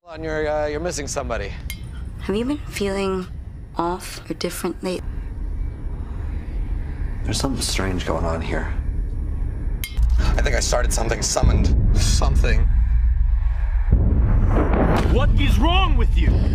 And you're missing somebody. Have you been feeling off or different lately? There's something strange going on here. I think I started something, summoned something. What is wrong with you?